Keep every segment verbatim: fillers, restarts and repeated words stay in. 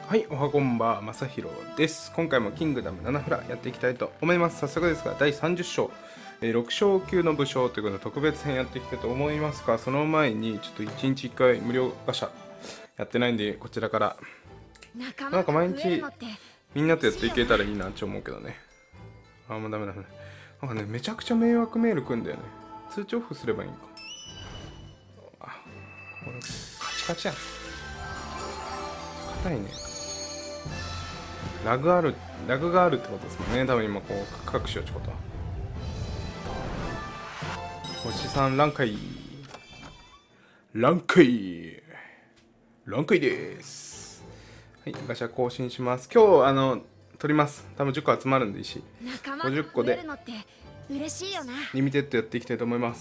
はい、おはこんば、まさひろです。今回もキングダムななフラやっていきたいと思います。早速ですが、だいさんじゅっ章、えー、ろく章級の武将ということで特別編やっていきたいと思いますが、その前にちょっといちにちいっかい無料ガシャやってないんで、こちらからなんか毎日みんなとやっていけたらいいなって思うけどね。あ、もうダメだね。なんかね、めちゃくちゃ迷惑メールくんだよね。通知オフすればいいんか。あ、これカチカチやん。硬いね。ラグある、ラグがあるってことですもんね。多分今こう、カクカクしようってことは。星さん、ランカイ。ランカイ。ランカイです。はい、ガシャ更新します。今日、あの、取ります。多分じゅっこ集まるんで石。ごじゅっこで、リミテッドやっていきたいと思います。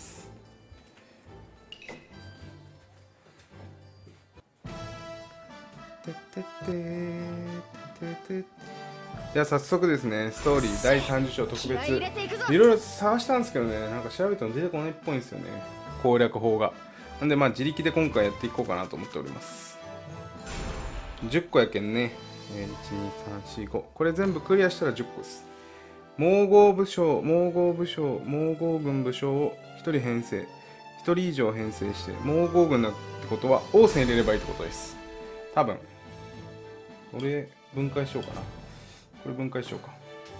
てってってー。では早速ですね、ストーリーだいさんじゅっ章特別いろいろ探したんですけどね、なんか調べても出てこないっぽいんですよね、攻略法が。なんでまあ自力で今回やっていこうかなと思っております。じゅっこやけんね、いち、に、さん、よん、ご、これ全部クリアしたらじゅっこです。猛豪武将、猛豪武将、猛豪軍武将をひとり編成、ひとり以上編成して猛豪軍だってことは王翦入れればいいってことです。多分これ分解しようかな。これ分解しようか。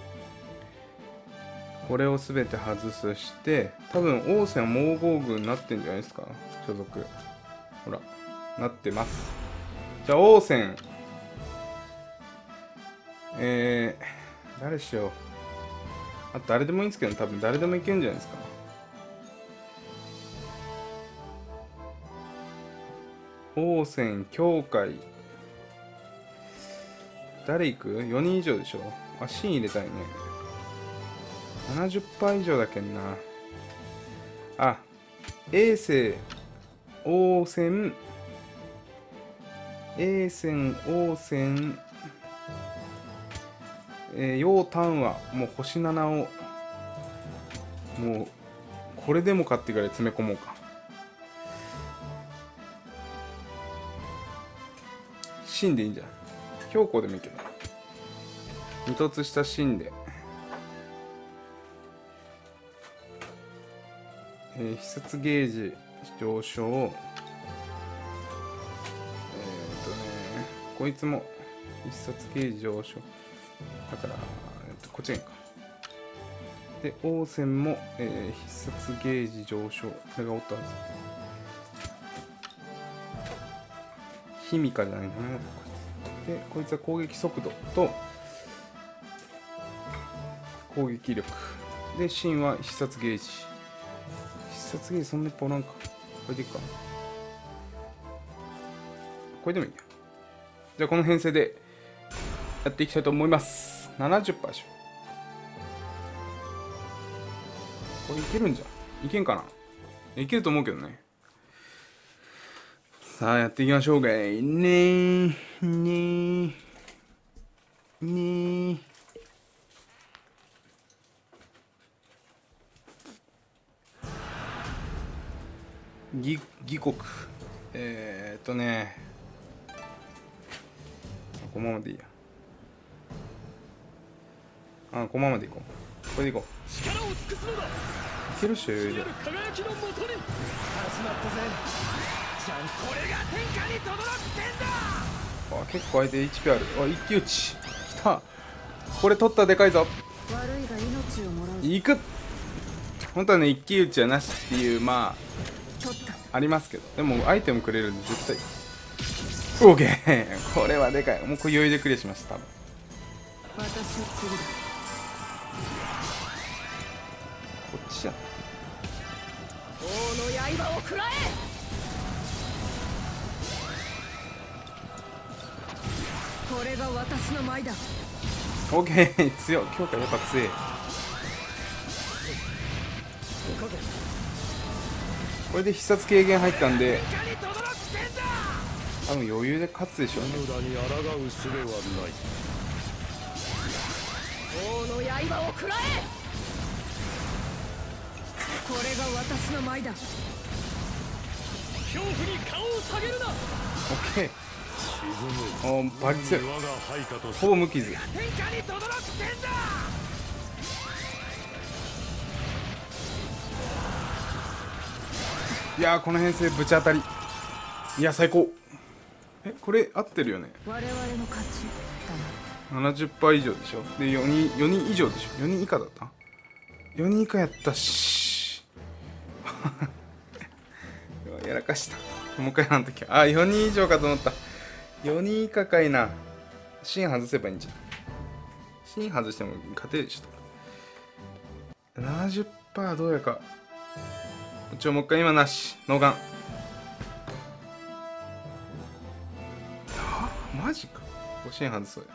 これをすべて外すして、多分王翦は猛豪軍になってんじゃないですか、所属。ほら、なってます。じゃあ王翦、えー、誰しよう。あ、誰でもいいんですけど、多分誰でもいけるんじゃないですか。王翦、羌会。誰行く ?よにん 以上でしょ。あ、シーン入れたいね。ななじゅっパーセント 以上だけんな。あ、衛星、王翦、衛星、王翦、えー、楊丹はもう星ななを、もう、これでもかってから詰め込もうか。シーンでいいんじゃん。強行でもいいけど、二突したシーンで、えー、必殺ゲージ上昇、えーっとねこいつも必殺ゲージ上昇だから、えー、っとこっちがいいか。で王翦も、えー、必殺ゲージ上昇、これがおったはず。ヒミカじゃないな。でこいつは攻撃速度と攻撃力で、シンは必殺ゲージ。必殺ゲージそんなにいっぱいおらんか。これでいいか。これでもいいや。じゃあこの編成でやっていきたいと思います。 ななじゅっパーセント でしょ。これいけるんじゃん。いけんかな。いけると思うけどね。さあやっていきましょうかい。ねーねーねー。義国、えー、っとねこのままでいいや。あ、このままでいこう。これでいこう。いけるっしょ。余裕で。あ、結構相手 エイチピー ある。あ、一騎打ちきた。これ取ったらでかいぞ。いく。本当はね、一騎打ちはなしっていう、まあありますけど、でもアイテムくれるんで絶対 OK。 これはでかい。もうこれ余裕でクリアしました。多分こっちじゃん。王の刃を食らえ。これが私の舞だ。 OK。 強い。強化やっぱ強い。これで必殺軽減入ったんで多分余裕で勝つでしょうね。王の刃を食らえ。これが私の舞だ。恐怖に顔を下げるな。オッケー。 おーバリ強い。ほぼ無傷。いやーこの編成ぶち当たり。いや最高。えこれ合ってるよね。 我々の勝ちだな。 ななじゅっパーセント 以上でしょ。でよにんよにん以上でしょ。よにん以下だった。よにん以下やったしやらかした。もう一回なんときあよにん以上かと思った。よにん以下かいな。芯外せばいいんじゃん。芯外しても勝てるでしょ。 ななじゅっパーセント どうやか。一応もう一回今なし。ノーガン。はマジか。芯外そうや。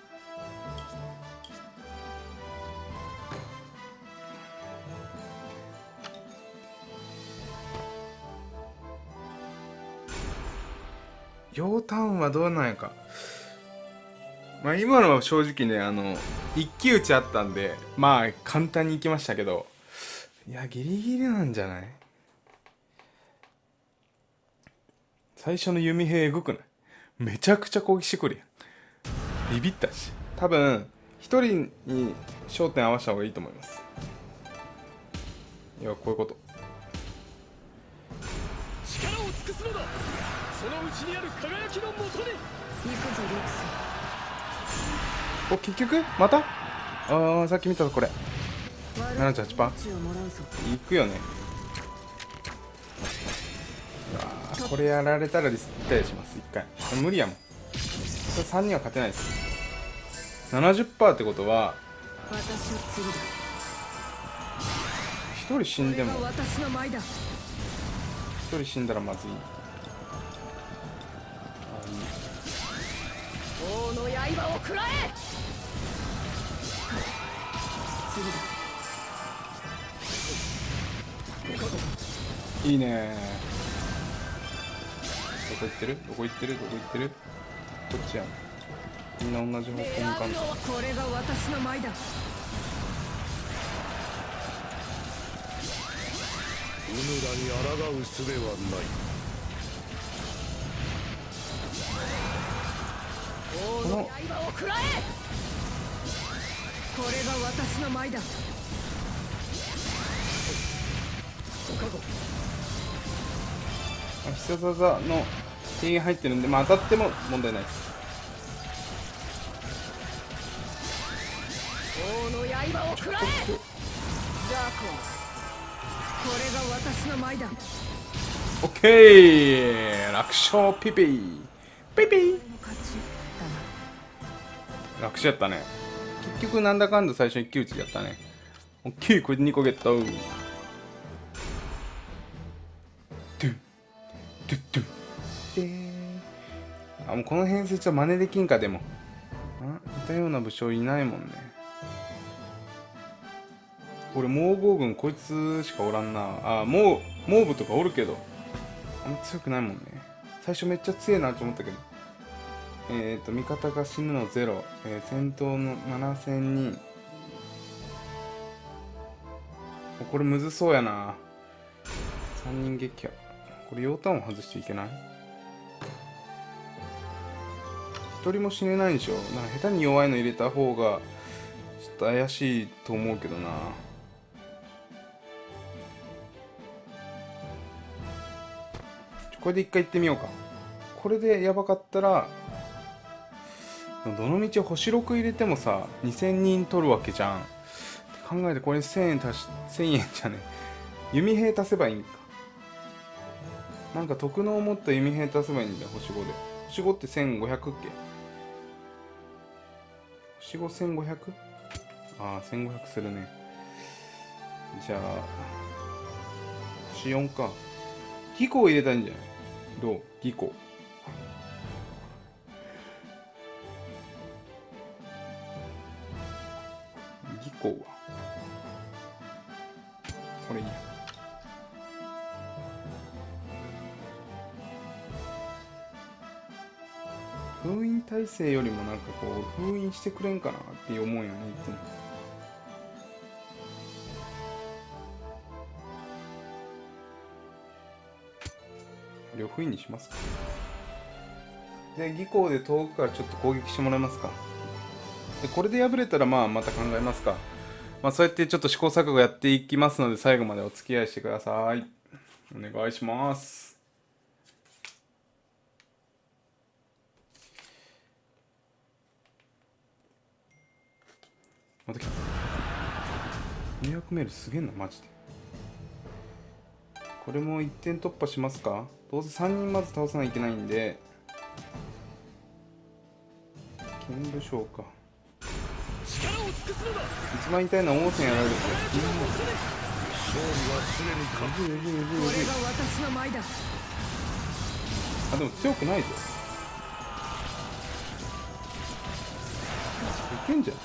楊端はどうなんやか。まあ今のは正直ね、あの一騎打ちあったんでまあ簡単にいきましたけど、いやギリギリなんじゃない。最初の弓兵えぐくない。めちゃくちゃ攻撃してくるやん。ビビったし。多分一人に焦点合わせた方がいいと思います。いやこういうこと。 力を尽くすのだ。そのうちにある輝きのもとに行くぞリクス。 お結局またあーさっき見たぞこれ ななじゅうはちパーセント いくよね。あこれやられたらリスタイします。いっかい無理やもん。これさんにんは勝てないです。 ななじゅっパーセント ってことはひとり死んでもひとり死んだらまずい。 王の刃を食らえ。 いいね。どこ行ってるどこ行ってるどこ行ってる。こっちやん。みんな同じ方向向かんと。 これが私の舞だ。 うぬらに抗う術はない。 王の刃を食らえ。これが私の舞だ。 必殺技の軽減入ってるんで、まあ当たっても問題ないです。 王の刃を食らえ。ダークはこれが私の舞だ。 オッケー楽勝ピピーピピー楽勝やったね。結局なんだかんだ最初一騎打ちやったね。オッケーこれでにこゲット。ドゥドゥドゥでーあもうこの編成じゃ真似できんか。でもあ似たような武将いないもんね。俺モーゴー軍こいつしかおらんなあ。モーモーブとかおるけどあんま強くないもんね。最初めっちゃ強いなと思ったけど。えっと味方が死ぬのゼロ、えー、戦闘のななせんにん。これむずそうやな。さんにん撃破。これ楊端を外していけない。ひとりも死ねないんでしょ。なんか下手に弱いの入れた方がちょっと怪しいと思うけどな。これで一回行ってみようか。これでやばかったらどのみち星ろく入れてもさにせんにん取るわけじゃん。考えてこれせんえん足しせんえんじゃね弓兵足せばいいんか。なんか特能を持った弓兵足せばいいんだよ。星ごで星ごってせんごひゃくっけ。星ごせんごひゃく。ああせんごひゃくするね。じゃあ星よんか。技巧入れたいんじゃない。どう技巧。技巧はこれいいや。封印体制よりもなんかこう封印してくれんかなって思うよねいつも。これを封印にしますか。 で技巧で遠くからちょっと攻撃してもらえますか。でこれで敗れたらまあまた考えますか。まあそうやってちょっと試行錯誤やっていきますので、最後までお付き合いしてください。お願いします。また来た。迷惑メールすげえなマジで。これもいってん突破しますか。どうせさんにんまず倒さないといけないんで、剣武将か。 力を尽くすのだ。 一番痛いのは王戦やられるんですよ。 勝利はすでに確これが私の舞だ。 あ、でも強くないぞ。いけんじゃん。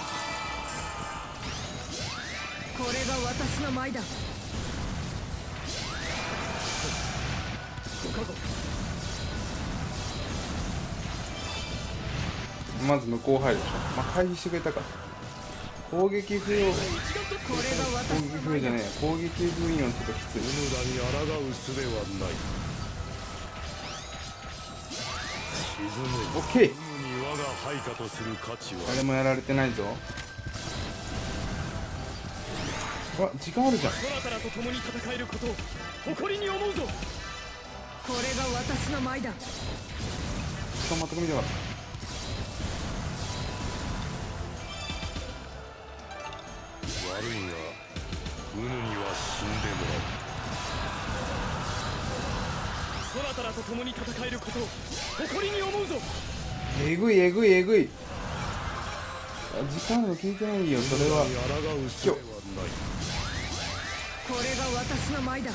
これが私の舞だ。 まず向こう入るでしょ。まあ回避してくれたか。攻撃不要。 これが私攻撃不要じゃねえ。攻撃不要はちょっときつい。 無駄に抗う術はない。沈め。 オッケー。 に我が配下とする価値は。 誰もやられてないぞ。うわ、時間あるじゃん。 空からと共に戦えることを誇りに思うぞ。 これが私の舞だ。 時間全く見てなかった。 悪いがウヌには死んでもらう。空からと共に戦えることを誇りに思うぞ。 えぐいえぐいえぐい。時間の聞いてないよ。それは抗う術はない。 これが私の舞だ。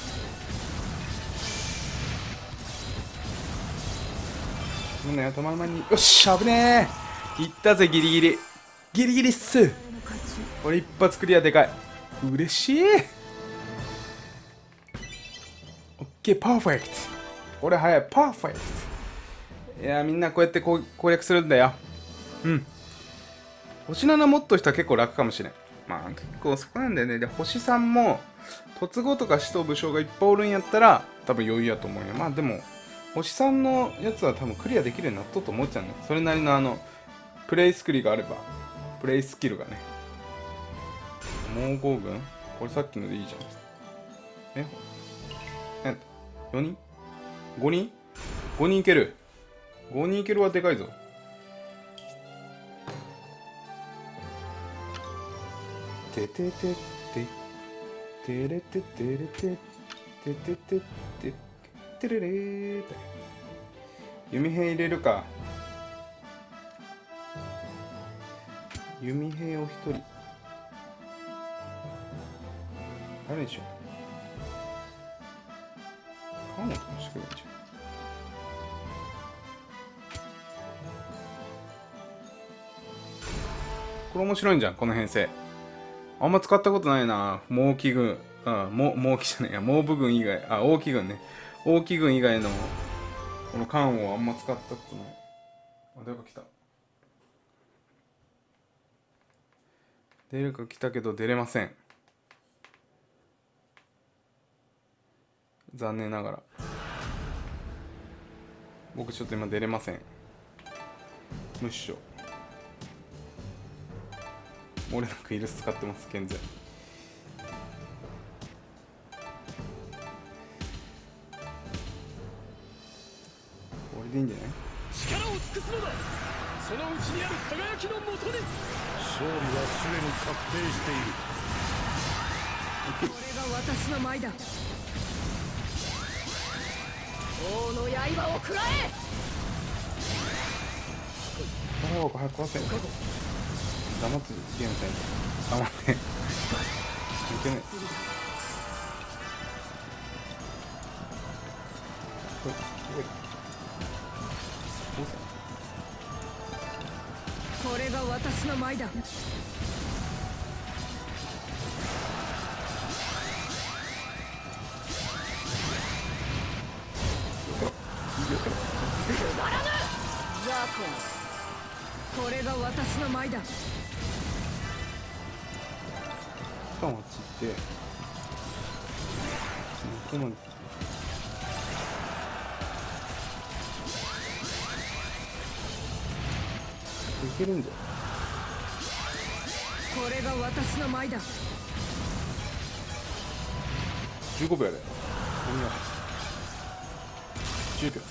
みんな頭の前に。よっしゃ、危ねえ。いったぜ、ギリギリギリギリっす。これ一発クリアでかい。嬉しい。オッケー、パーフェクト。俺早い、パーフェクト。いや、みんなこうやって攻略するんだよ。うん。星なな持っとしたら結構楽かもしれん。まあ結構そこなんだよね。で、星さんも突語とか使徒武将がいっぱいおるんやったら多分余裕やと思うよ。まあでも星さんのやつは多分クリアできるようになっとうと思っちゃうね。それなりのあのプレイスキルがあれば、プレイスキルがね。猛攻軍これさっきのでいいじゃん。ええ ?よ 人 ?ご 人 ?ご 人いける。ごにんいけるはでかいぞ。てててててれててれててててててれれーと。弓兵入れるか。弓兵を一人。誰でしょう。カモとかしてくれんじゃん。これ面白いんじゃん、この編成。あんま使ったことないな。猛騎軍、うん、猛猛騎じゃねえや、猛武軍以外、あ、大騎軍ね。大騎軍以外のこの艦をあんま使ったことない。あ、誰か来た。誰か来たけど出れません。残念ながら。僕ちょっと今出れません。無っしょ。俺なんかイルス使ってます、健全。これでいいんじゃない？ 力を尽くすのだ。そのうちにある輝きのもとに。勝利はすでに確定している。 これが私の舞だ。王の刃を食らえ。 ああ、早く壊せ。黙ってゲームせんと。黙って。いけない。これ、これ。どうせ。 これが私の舞だ。ザコン。これが私の舞だ。 パンあっち行って。ここまで。 けるんだよ。 これが私の舞だ。 じゅうごびょうやで。じゅうびょう。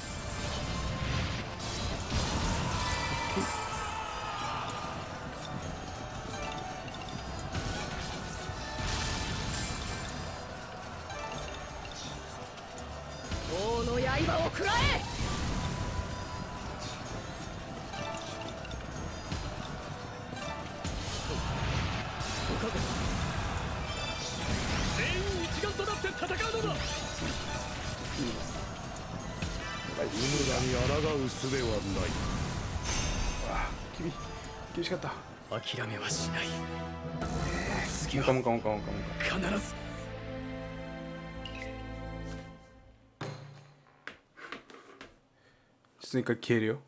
王の刃を食らえ。 全員一丸となって戦うのだ。 う無駄に抗う術はない。 わ厳厳しかった。 諦めはしない。次もかもかもかもかもか。 必ず。 ちょっと一回消えるよ。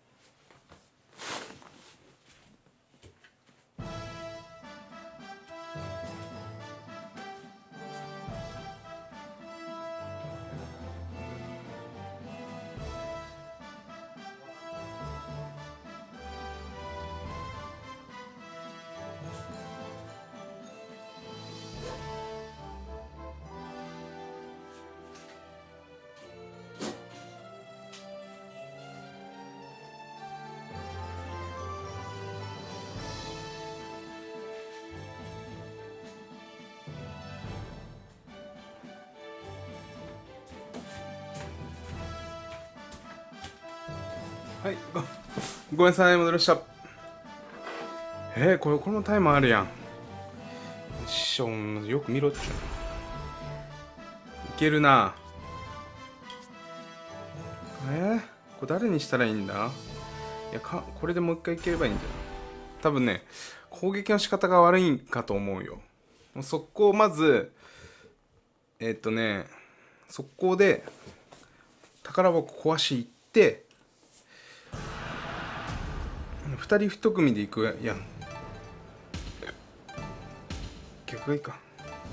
はい、ごごめんなさい、戻りました。えー、これ、これもタイマーあるやん。しょん、よく見ろっちゅう。いけるな。えー、これ誰にしたらいいんだ。いやか、これでもう一回いければいいんだよ。多分ね、攻撃の仕方が悪いんかと思うよ。もう速攻、まず、えー、っとね、速攻で、宝箱壊し行って、二人一組で行くやん。逆がいいか。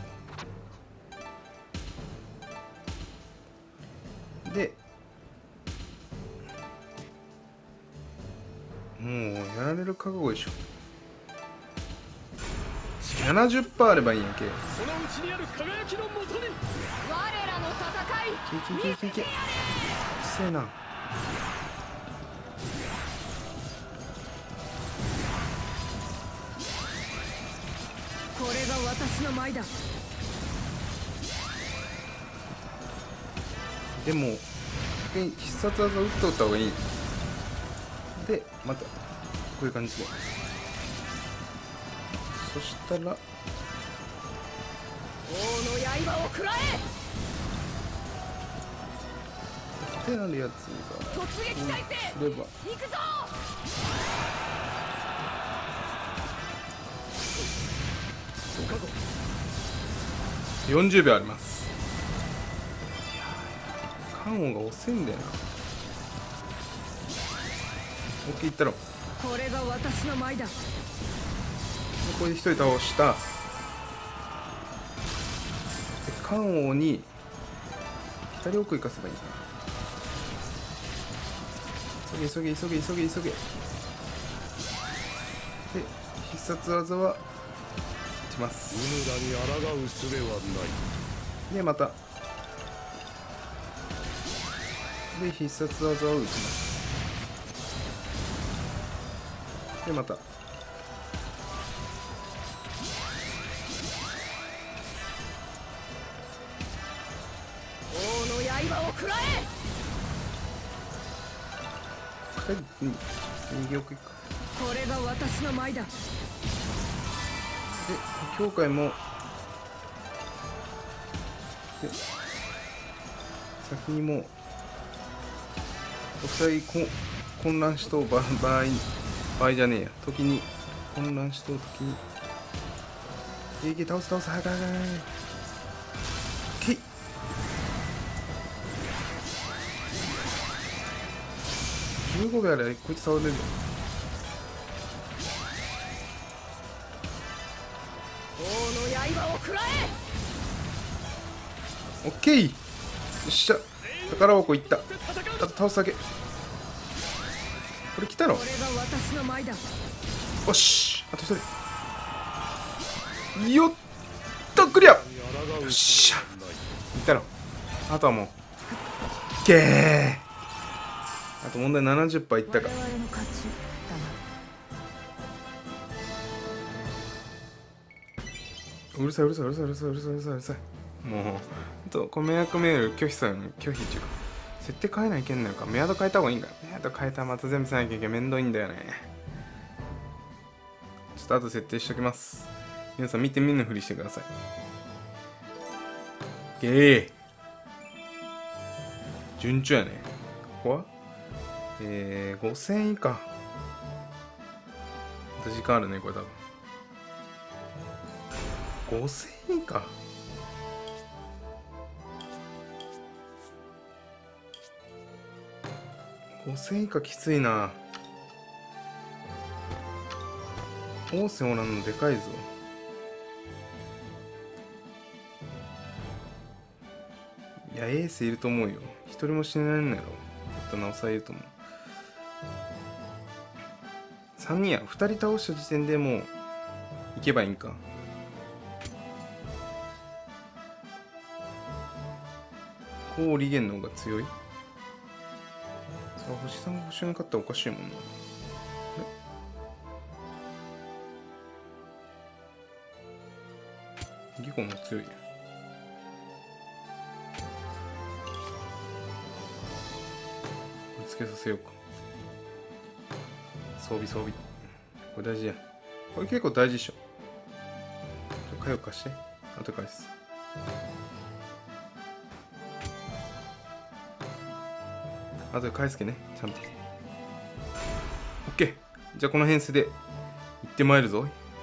でもうやられる覚悟でしょ。 ななじゅっパーセント あればいいんやけ。 そのうちにある輝きのもとに。 我らの戦い。 いけいけいけいけいけ。うっせえな。 これが私の舞だ。 でも先に必殺技打っておった方がいい。でまたこういう感じで、そしたら王の刃を食らえ。 手なるやつが突撃態勢。 すれば行くぞ。 よんじゅうびょうあります。いやー、カンオが遅いんだよな。オッケーいったろ。 これが私の舞だ。 これで一人倒した。でカンオに左奥行かせばいいかな。急げ急げ急げ急げ急げ。で必殺技は打ちます。 無駄に抗う術はない。 でまたで必殺技を打ちます。でまた王の刃を食らえ。 はい、うん、右奥行くか。 これが私の舞だ。 で教会もで先にもうお二人こ混乱しとう場合場合じゃねえや時に混乱しとう時にいけ倒す倒す早く早く早くけいじゅうごびょうあれこいつ倒れるよ。 王の刃を食らえ。 オッケー。よっしゃ宝箱いった。あと倒すだけ。 これ来たろ。 これが私の舞だ。 よし、あと一人。よっとクリア。よっしゃ、いったろ。あとはもうゲー。あと問題 ななじゅっパーセント いったか。 我々の勝ちだな。 うるさいうるさいうるさいうるさいうるさいうるさいうるさい。もうほんとこの迷惑メール拒否さん拒否っていうか、設定変えないけんのか。メアド変えた方がいいんか。メアド変えたらまた全部せなきゃいけない。めんどいんだよね。ちょっと後設定しときます。皆さん見て見ぬふりしてください。ゲー順調やね。ここはえー、ごせん以下。また時間あるねこれ多分。ごせん以下。ごせん以下きついな。オーセンおらんのでかいぞ。いやエースいると思うよ。一人も死ねないんやろ。となおさいると思う。さんにんや。ふたり倒した時点でもう行けばいいんか。こうリゲンの方が強い。さあ星さんが星に勝ったらおかしいもんな。ギコも強いや。つけさせようか。装備装備。これ大事や。これ結構大事でしょ。火力貸して。あと返す。あと返すけね。ちゃんと。オッケー。じゃあこの編成で行ってまいるぞ。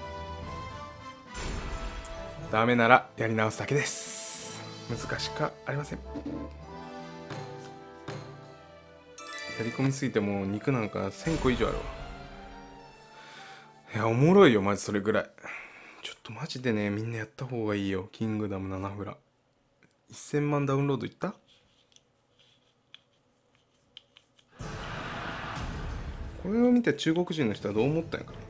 ダメならやり直すだけです。難しかありません。やり込みすぎてもう肉なんかせんこ以上あるわ。いやおもろいよマジ。それぐらいちょっとマジでね、みんなやった方がいいよ。キングダムななフラせんまんダウンロードいった。これを見て中国人の人はどう思ったんやかな。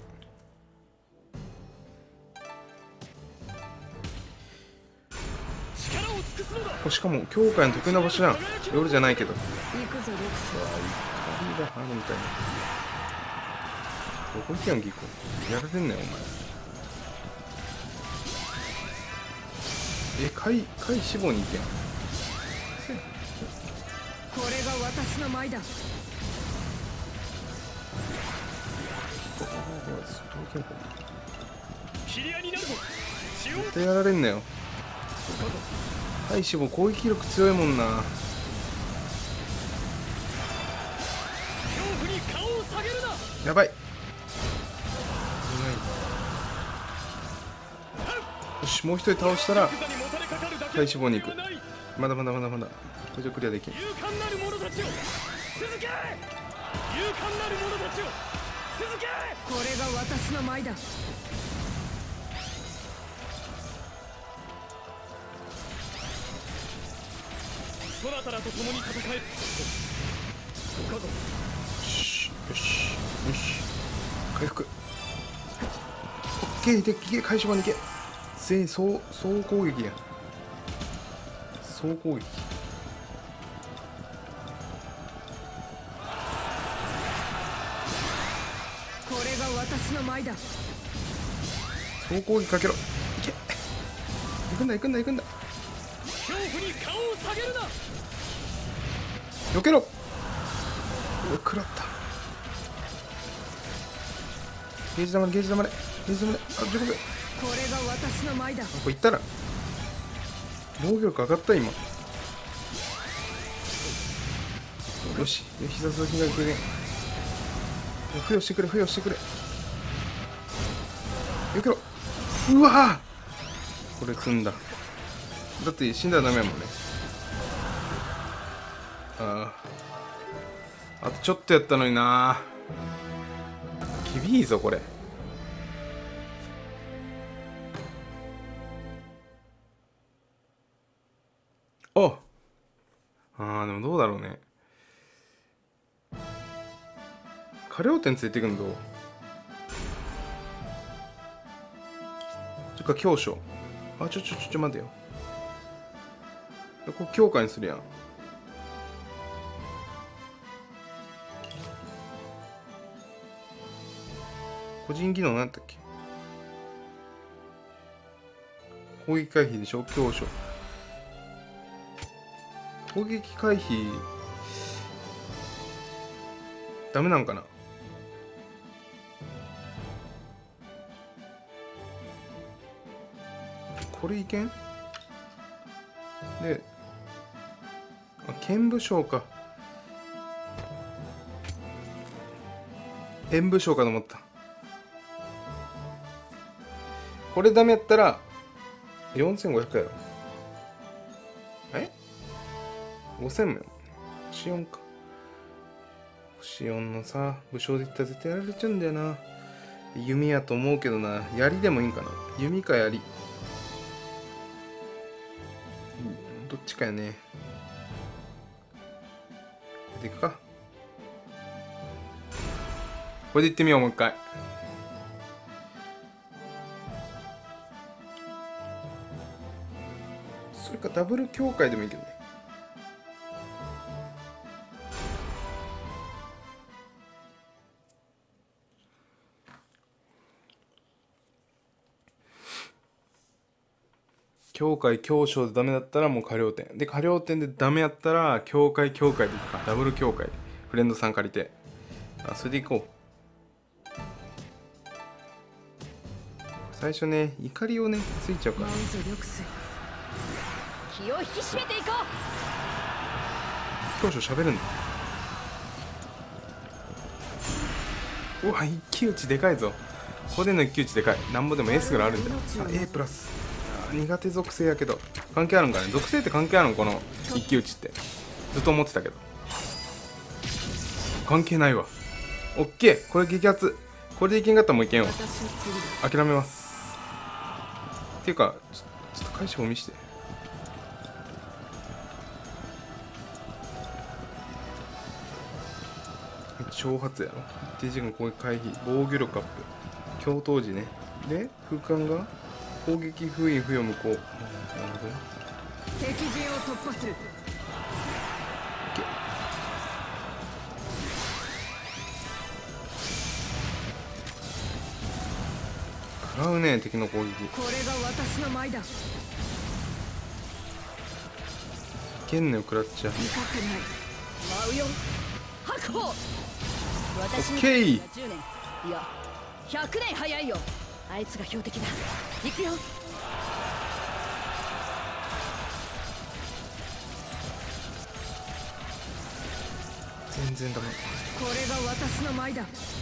しかも教会の得意な場所じゃん。夜じゃないけど。 行くぞレクス。 うわ怒りがあるみたいな。どこ行けんギコ。やられんねんお前。え、貝貝志望に行けん。 これが私の舞だ。 絶対やられんなよ。貝志望攻撃力強いもんな。やばい。よし、もう一人倒したら体脂肪に行く。まだまだまだまだこれじゃクリアできん。 勇敢なる者たちを続け。勇敢なる者たちを続け。 これが私の舞だ。 そなたらと共に戦え。 よしよしよし回復。オッケーでいけ。回収までいけ。全員総総攻撃や。総攻撃。 これが私の舞だ。 総攻撃かけろ。いけ。行くんだ行くんだ行くんだ。 恐怖に顔を下げるな。 避けろ。うわ食らった。ゲージ玉でゲージ玉でゲージ玉で。あじゅうごびょう。 これが私の舞だ。 ここ行ったら防御力上がった今。よし膝先がくれ。付与してくれ付与してくれ。よけろ。うわーこれ積んだ。だって死んだらダメやもんね。あああとちょっとやったのにな。厳しいぞこれ。ああーでもどうだろうね。 火力点ついてくんどそれか強所。あちょちょちょちょ待てよ。ここ強化にするやん。個人技能なんだったっけ。攻撃回避でしょ。強所攻撃回避ダメなんかな。これいけんで、あ剣武将か。剣武将かと思った。これダメやったらよんせんごひゃくやろ。えごせんもよ。星よんか。星よんのさ、武将でいったら絶対やられちゃうんだよな。弓やと思うけどな。槍でもいいんかな。弓か槍。どっちかやね。これでいくか。これでいってみよう、もう一回。それかダブル境界でもいいけどね。境界強将でダメだったらもう火力点で、火力点でダメやったら境界境界でいくか。ダブル境界でフレンドさん借りて、あそれでいこう。最初ね怒りをねついちゃうから。 気を引き締めていこ強将喋るんだ。うわ一騎打ちでかいぞ。ここでの一騎打ちでかい。なんぼでも S ぐらいあるんだよ。あ A プラス。苦手属性やけど関係あるんかね。属性って関係あるのこの一騎打ちって。ずっと思ってたけど関係ないわ。オッケーこれ激アツ。これでいけんかったらもういけんわ。諦めます。っていうかちょ、ちょっと返しも見して。挑発やろ。一定時間攻撃回避防御力アップ共闘時ね。で空間が攻撃封印付与無効。なるほど。 敵陣を突破する。 食らうね敵の攻撃。 これが私の舞だ。 剣の食らっちゃう。 行かせない。舞うよ。確保。私にオッケー。 じゅうねんいやひゃくねん早いよ。あいつが標的だ。行くよ。 全然ダメ。 これが私の舞だ。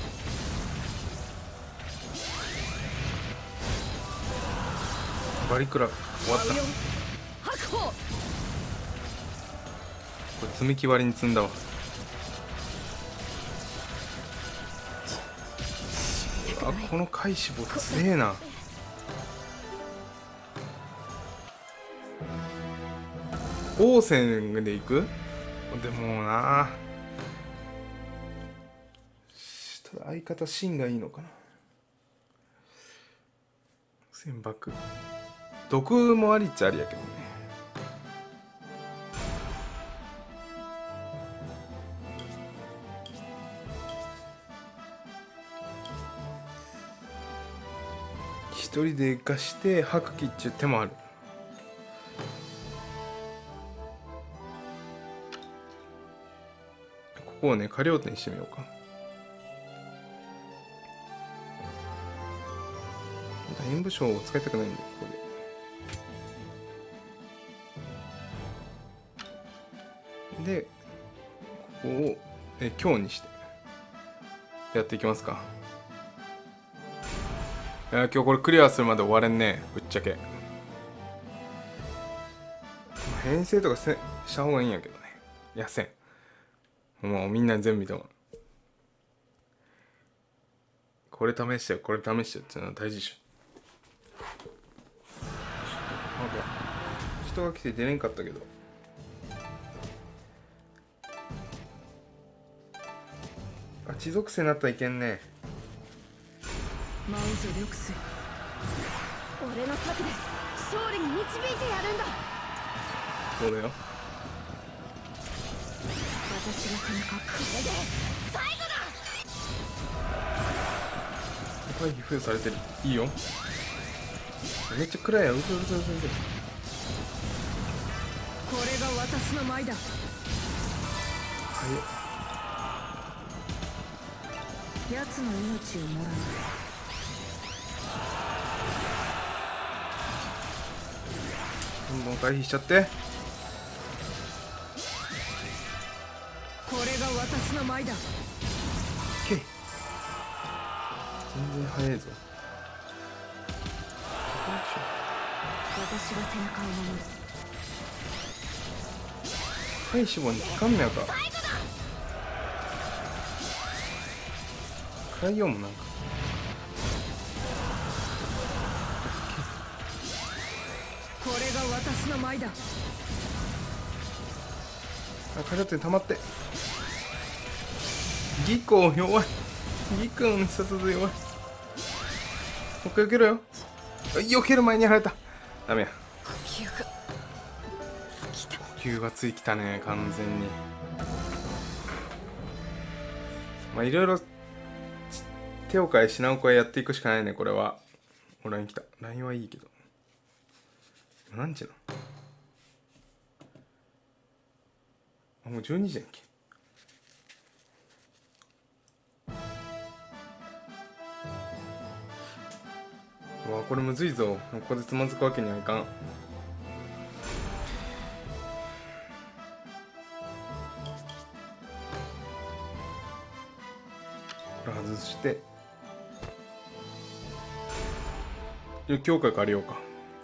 バリクラ終わった。こ確保。 れ積み木割りに積んだわ。あこの回志望強えな。王戦でいく。でもなただ相方芯がいいのかな。船爆毒もありっちゃありやけどね。一人で生かして吐く気っちゅう手もある。ここをね火力点にしてみようか。演武将を使いたくないんでここで。でここをえ強にしてやっていきますか。いや今日これクリアするまで終われんねぶっちゃけ。編成とかせした方がいいんやけどね。いやせん。もうみんな全部見てもこれ試してよこれ試してよっていうのは大事でしょ。なんか人が来て出れんかったけどあ、地属性になったらいけんね。 マウゾ緑水、俺の策で勝利に導いてやるんだ。 そうだよ。 私が背中、これで最後だ。 回避付与されてる。いいよ。めっちゃ暗いや。うそうそうそうそう。 これが私の舞だ。 はい。 奴の命をもらう。 どんどん回避しちゃって。 これが私の舞だ。 オッケー。全然早いぞ。 私が背中を守る。 はい、死亡に効かんねやか。クライオンもなんか。 これが私の舞だ。 あ、カジャットに溜まって。ギコ弱い。ギコの必殺で弱い。もう一回避けろよ。避ける前にやられた。ダメや。 呼吸が尽きた。 呼吸がついてきたね、完全に。まあいろいろ手を変え品を変えやっていくしかないね、これは。お、ライン来た。ラインはいいけど。何時なの？あ、もうじゅうにじやんけ。うわ、これむずいぞ。ここでつまずくわけにはいかん。これ外してじゃあ強化借りようか。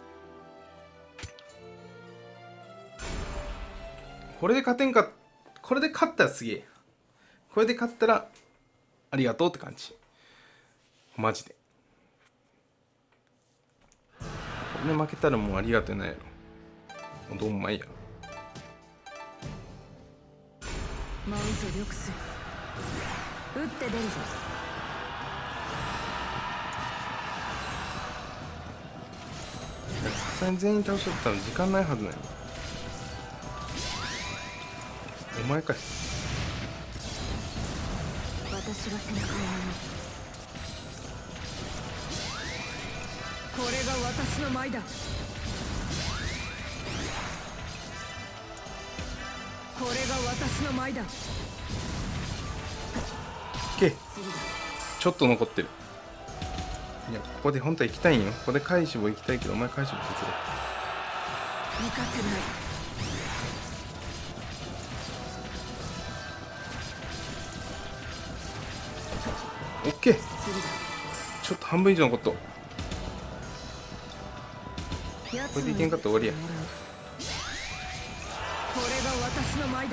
これで勝てんか、これで勝ったらすげえ。これで勝ったらありがとうって感じ。マジで。これで負けたらもうありがとうないやろ。どうもまいや。 マウゾ緑水、打って出るぞ。 さすがに全員倒しとったら時間ないはずない。お前かい。 私が背中を守る。これが私の舞だ。これが私の舞だ。 けちょっと残ってる。いや、ここで本当は行きたいんよ。ここで返しも行きたいけど、お前返しも手伝う。 行かせない。 オッケー。ちょっと半分以上残っと。これでいけんかったら終わりや。 これが私の舞だ。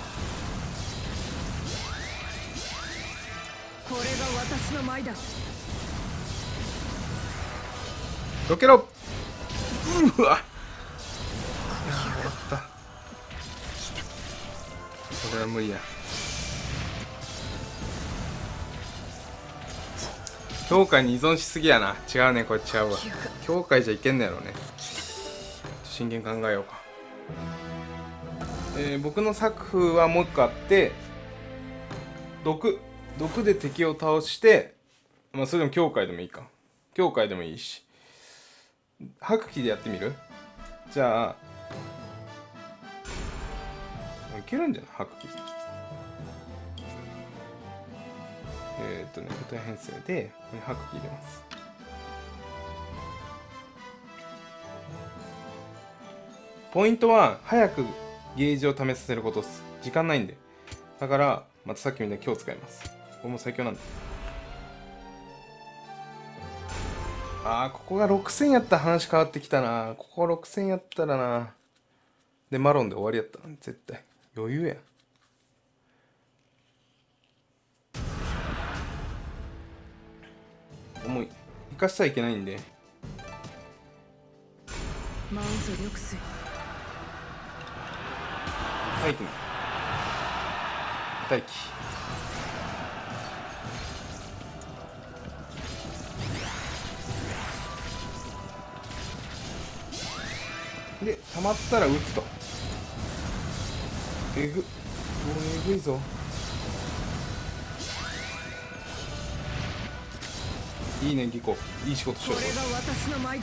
これが私の舞だ。 どけろ。うわ。終わった。これは無理や。教会に依存しすぎやな。違うね、これ違うわ。教会じゃいけんのやろうね。真剣考えようか。えー、僕の作風はもう一個あって、毒毒で敵を倒して、まあそれでも教会でもいいか。教会でもいいし。白気でやってみる？じゃあいけるんじゃない？白気。えー、っとね、固定編成でここに白気入れます。ポイントは早くゲージを試させることです。時間ないんで。だからまたさっきみたいに今日使います。これも最強なんだ。あー、ここがろくせんやったら話変わってきたな。こころくせんやったらな。でマロンで終わりやったな、絶対。余裕や。もう生かしちゃいけないんで。 マウゾ緑水。 待機待機。 で溜まったら打つと。えぐ、もうえぐいぞ。いいねギコ、いい仕事しよう。 これが私の舞だ。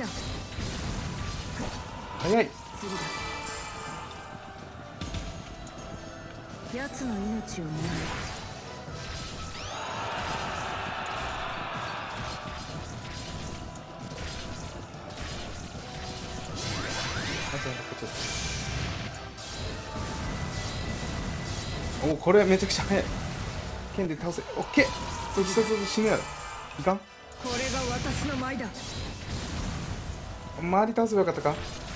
早い。 次だ。奴の命をもらう。 おお、これめちゃくちゃ早い。剣で倒せ。オッケー。そしてそして死ぬやろ。いかん。 これが私の舞だ。 周り倒せばよかったか。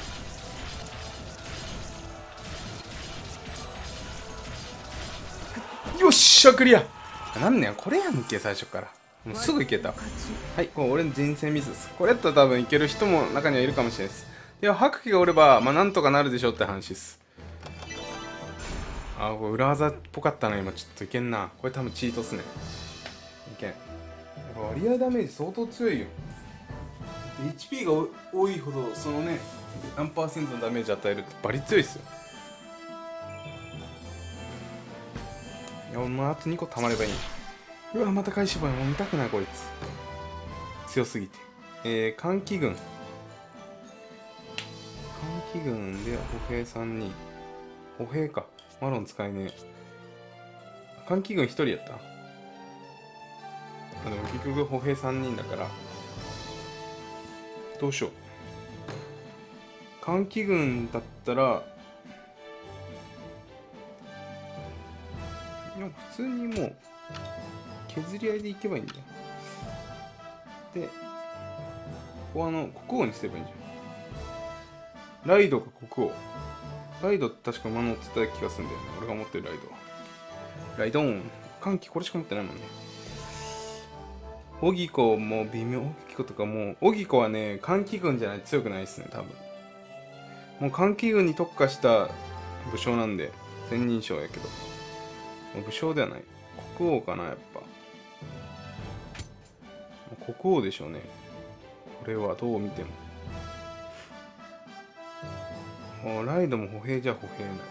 よっしゃクリア。なんねやこれやんけ最初から。もうすぐいけた。はい、これ俺の人生ミスです。これやったら多分いける人も中にはいるかもしれないです。では白鬼がおればまあなんとかなるでしょって話です。あー、これ裏技っぽかったな今。ちょっといけんな。これ多分チートっすね。いけん。やっぱ割合ダメージ相当強いよ。エイチピー が多いほどそのね何パーセントのダメージ与えるってバリ強いっすよ。いやもうあとにこ溜まればいい。うわまた回収版もう見たくないこいつ強すぎて。えー、寒気軍寒気軍で歩兵さんにん。歩兵かマロン使えねえ。寒気軍ひとりやった。あでも結局歩兵さんにんだからどうしよう。寒気軍だったらいや普通にもう削り合いでいけばいいんだよ。でここはあの国王にすればいいんじゃん。ライドか国王。ライドって確か馬乗ってた気がするんだよね。俺が持ってるライド。ライドン寒気これしか持ってないもんね。オギコも微妙。オギコとかもうオギコはね寒気軍じゃないと強くないっすね多分。もう寒気軍に特化した武将なんで千人称やけど武将ではない。国王かなやっぱ。国王でしょうね。これはどう見ても。ライドも歩兵じゃ歩兵ない。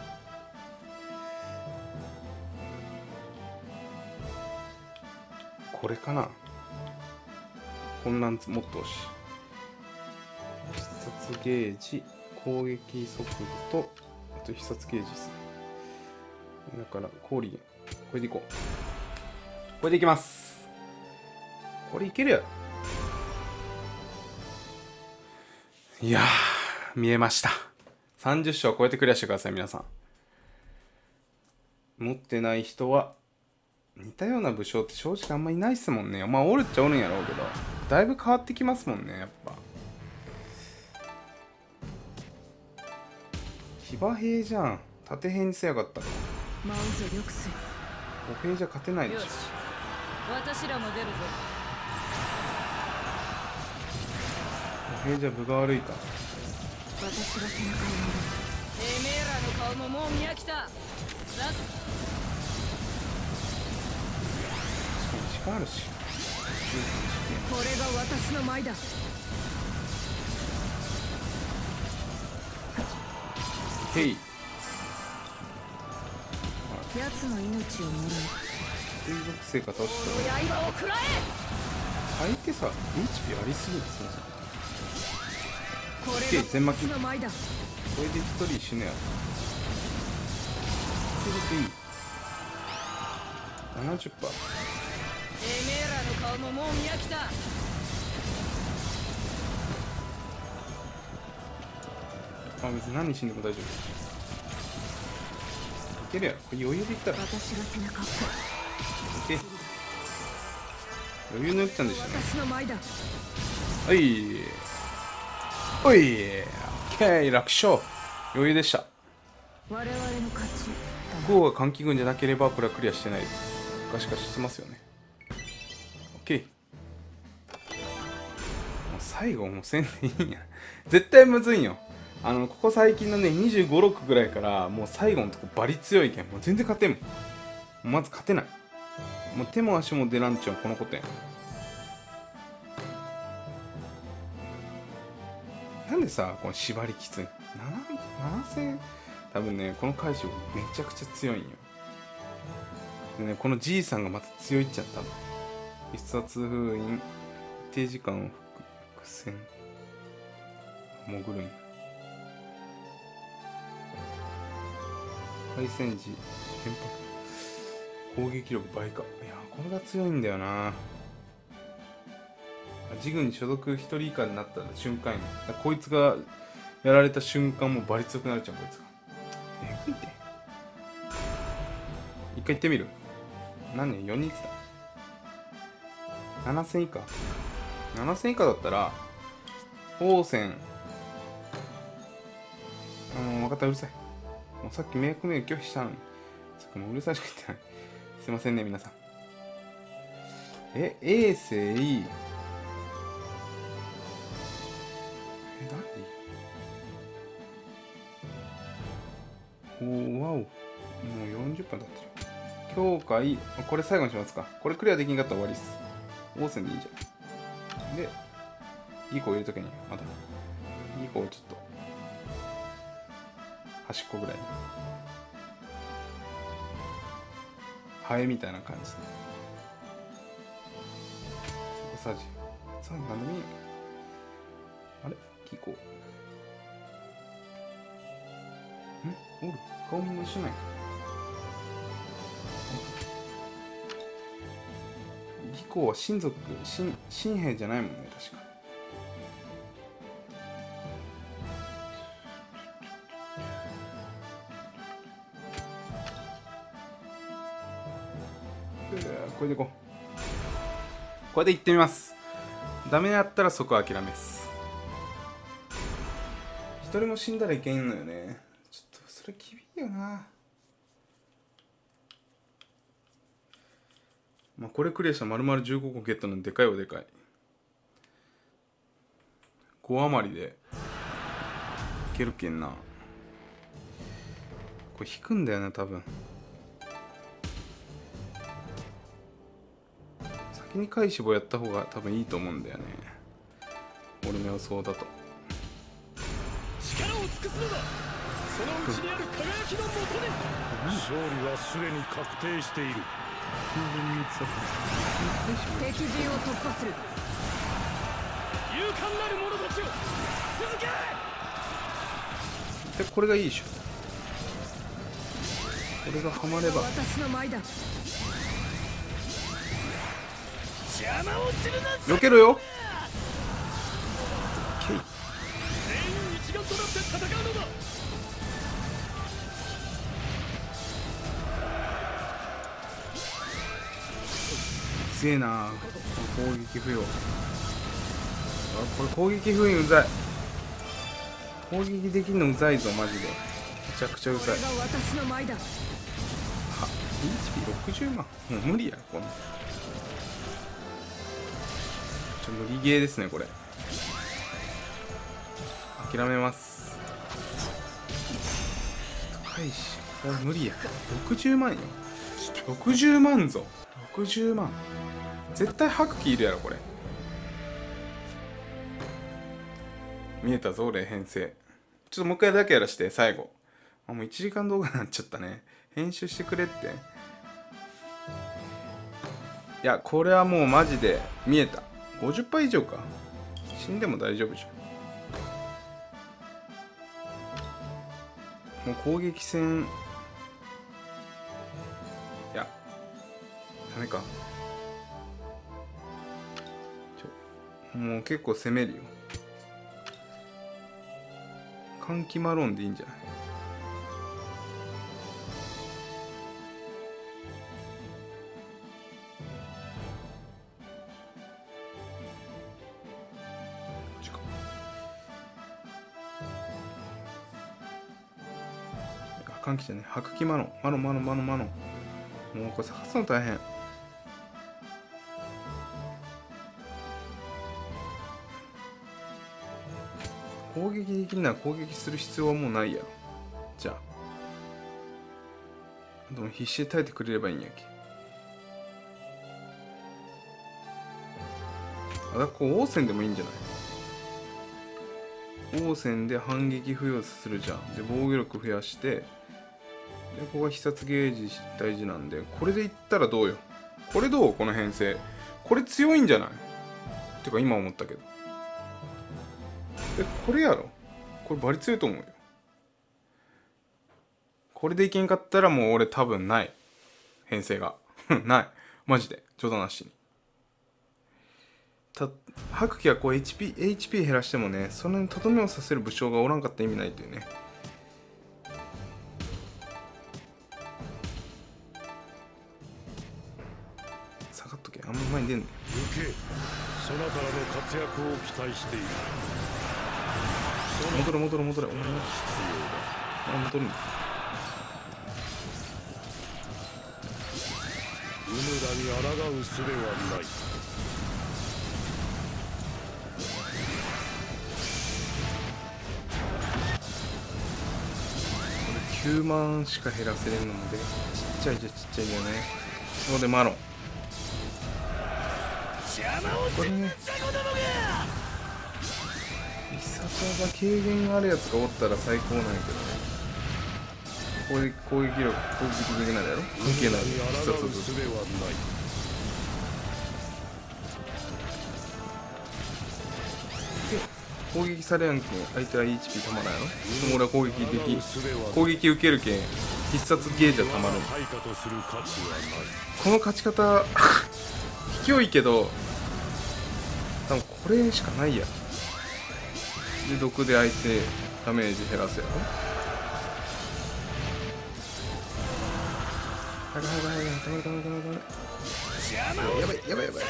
これかな。混乱もっとし。必殺ゲージ、攻撃速度と、あと必殺ゲージですね。だから、氷源。これでいこう。これでいきます。これいけるやろ。いやー、見えました。さんじゅっ勝超えてクリアしてください、皆さん。持ってない人は、似たような武将って正直あんまいないっすもんね。まあ、おるっちゃおるんやろうけど、だいぶ変わってきますもんね、やっぱ。騎馬兵じゃん。縦兵にせやかったか。 マウゾリョクス。 歩兵じゃ勝てないでしょ。 私らも出るぞ。 歩兵じゃ分が悪いか。 私が背中を守る。てめえらの顔ももう見飽きた。ラス時間あるし。 これが私の舞だ。 ヘイ。 奴の命をもらう。 水属性が倒したら刃を食らえ。 相手さ エイチピー ありすぎですね。 これが全巻き。 の舞だ。 これで一人死ぬやろ。それでいい。ななじゅっパーセント。 てめえらの顔ももう見飽きた。 あ、別に何死んでも大丈夫。いけるやろ。これ余裕でいったら。 私が背中を。 いけ。余裕のよっちゃんでしたね。 私の舞だ。 はい。おい。オッケー、楽勝。余裕でした。 我々の勝ち。 ゴーが換気軍じゃなければこれはクリアしてないです。ガシガシしてますよね。オッケー。もう最後もうせんでいいんや。絶対むずいんよ。あのここ最近のねにじゅうご、ろくぐらいからもう最後のとこバリ強いけんもう全然勝てんもん。もうまず勝てない。もう手も足も出らんちゃうこのことやん。 なんでさこの縛りきつい ななせん多分ねこの返しめちゃくちゃ強いんよ。でねこのじいさんがまた強いっちゃったの。必殺封印一定時間を伏線潜るんや。対戦時連発攻撃力倍か。いやこれが強いんだよな。自軍に所属ひとり以下になった瞬間やな。こいつがやられた瞬間もバリ強くなるじゃんこいつが。えぐいって。一回行ってみる。何年よにんってたななせん以下ななせん以下だったら王戦うん分かった。うるさい。もうさっき迷惑メール拒否したのにそっかもううるさいしか言ってない。すいませんね皆さん。え衛星え何おわおもうよんじゅっぷん経ってる。境界これ最後にしますか。これクリアできんかったら終わりっす。王戦でいいじゃん。でギコ入れとけにあとギコをちょっと端っこぐらいハエみたいな感じでサージサージなんでもいいやけど。あれギコんおる顔も一緒ないか。ギコは親族親親兵じゃないもんね確か。これでいこう。これでいってみます。ダメだったらそこ諦めます。一人も死んだらいけんのよね。ちょっとそれ厳しいよな。まあこれクリアしたら丸々じゅうごこゲットのでかいはでかい。ご余りでいけるけんな。これ引くんだよね多分。先に回しぼやった方が多分いいと思うんだよね俺の予想だと。 力を尽くすのだ。そのうちにある輝きのもとに勝利はすでに確定している。 敵陣を突破する。 勇敢なる者たちを続け。 でこれがいいでしょ。これがハマれば私の舞だ。 邪魔をするな。 避けろよ。 全員一丸となって戦うのだ。 すげえな攻撃不要。あこれ攻撃封印うざい。攻撃できんのうざいぞマジで。めちゃくちゃうざい。 これが私の舞だ。 は エイチピーろくじゅうまんもう無理やろこんな。ちょっと無理ゲーですねこれ。諦めます。高いしこれ無理や。ろくじゅうまんよ。ろくじゅうまんぞ。ろくじゅうまん絶対吐く気いるやろこれ。見えたぞ俺編成。ちょっともう一回だけやらして最後。あもういちじかん動画になっちゃったね。編集してくれって。いやこれはもうマジで見えた。ごじゅっパーセント以上か。死んでも大丈夫じゃん。もう攻撃戦いやダメか。ちょもう結構攻めるよ。換気マロンでいいんじゃない。換気じゃねえ。白気マロンマロンマロンマロンマロン。もうこれ探すの大変。攻撃できるなら攻撃する必要はもうないやろ。じゃあでも必死で耐えてくれればいいんやけ。あだこう王戦でもいいんじゃない。 応戦で反撃付与するじゃん。で防御力増やして、でここが必殺ゲージ大事なんで、これでいったらどうよ。これどう？この編成これ強いんじゃない？てか今思ったけど、えこれやろ。これバリ強いと思うよ。これでいけんかったらもう俺多分ない編成がないマジで冗談なしに。た白鬼はこう エイチピー, エイチピー減らしてもね、それにとどめをさせる武将がおらんかったら意味ないというね。下がっとけ、あんま前に出んねん。 行け、そなたらの活躍を期待している。 戻れ戻れ戻れ、お前必要だ。 あ戻るんだ。 うぬらに抗う術はない。 きゅうまんしか減らせれるのでちっちゃいじゃちっちゃいんだよね。ここでマロンこれね、必殺技軽減があるやつがおったら最高なんやけどね。これ攻撃力攻撃的になるやろ、関係ない必殺技。攻撃されやんけん相手は エイチピー たまらんやろ。でも俺は攻撃的攻撃受けるけん必殺ゲージはたまる。この勝ち方卑怯いけど多分これしかないや。で毒で相手ダメージ減らすやろ。はいはいはいはい、たまるたまるたまるたまる。やばいやばいやばい。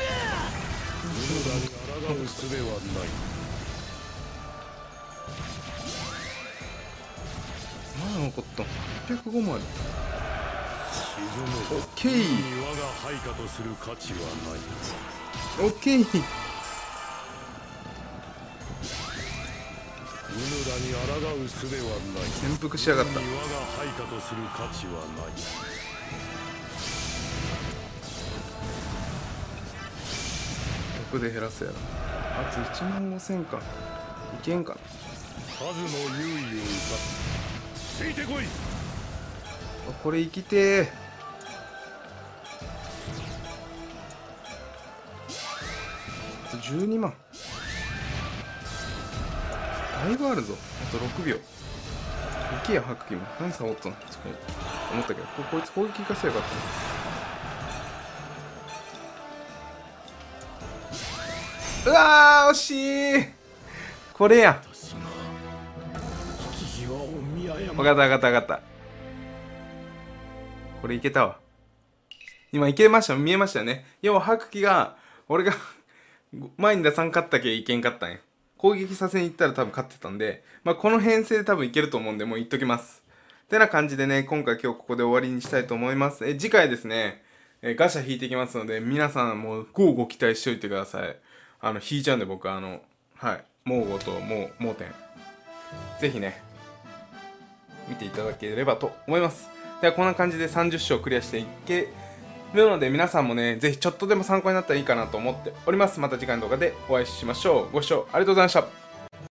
まだ残ったはっぴゃくごまで。オッケーオッケー。潜伏しやがった。毒で減らすやろ。あといちまんごせんかいけんかな。 数の優位を生かす。ついてこい。 これ生きてー。あとじゅうにまん。だいぶあるぞ。あとろくびょう。いけや白鬼も。何さおったのとか思ったけど、ここいつ攻撃がせやかった。うわー惜しい。これや。分かった分かった分かった。これいけたわ。今いけました。見えましたよね。要は白鬼が俺が前に出さんかったけいけんかったんや。攻撃させに行ったら多分勝ってたんで、まあ、この編成で多分いけると思うんで、もう言っときます。てな感じでね、今回今日ここで終わりにしたいと思います。え次回ですね、えガシャ引いていきますので、皆さんもう乞うご期待しておいてください。あの引いちゃうんで僕はあのはいモーゴとモーモーテンぜひね見ていただければと思います。ではこんな感じでさんじゅっ章クリアしていけるので、皆さんもねぜひちょっとでも参考になったらいいかなと思っております。また次回の動画でお会いしましょう。ご視聴ありがとうございました。